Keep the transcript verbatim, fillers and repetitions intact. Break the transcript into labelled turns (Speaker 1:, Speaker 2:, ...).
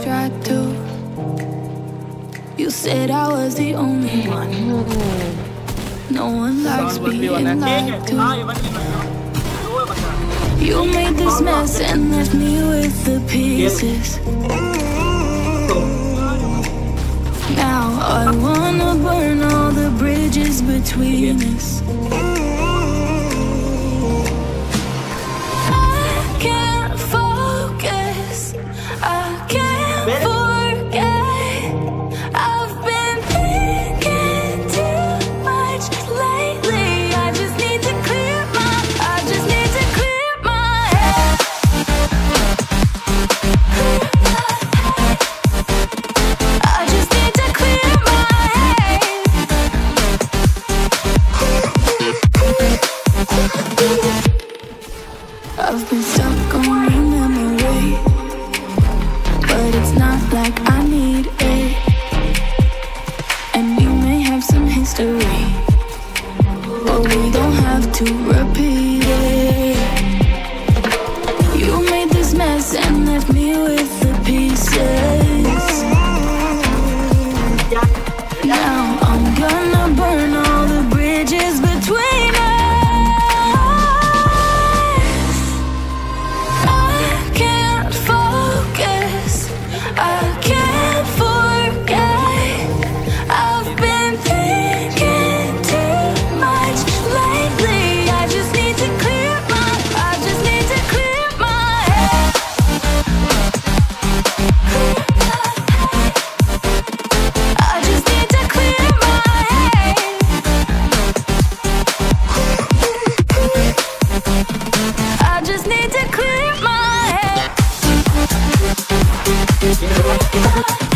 Speaker 1: tried to. You said I was the only one. No one likes being lied to. You made this mess and left me with the pieces. Now I wanna burn all the bridges between us. I can't focus, I can't forget. I've been thinking too much lately. I just need to clear my, I just need to clear my head. I just need to clear my head. I've been stuck on your memory, but it's not like I need it. And you may have some history, but we don't have to repeat it. You made this mess and left me with the pieces. Now I'm gonna burn all the bridges between us. I can't focus, I can't forget. I've been thinking too much lately. I just need to clear my, I just need to clear my head. I just need to clear my head. I just need to clear my head.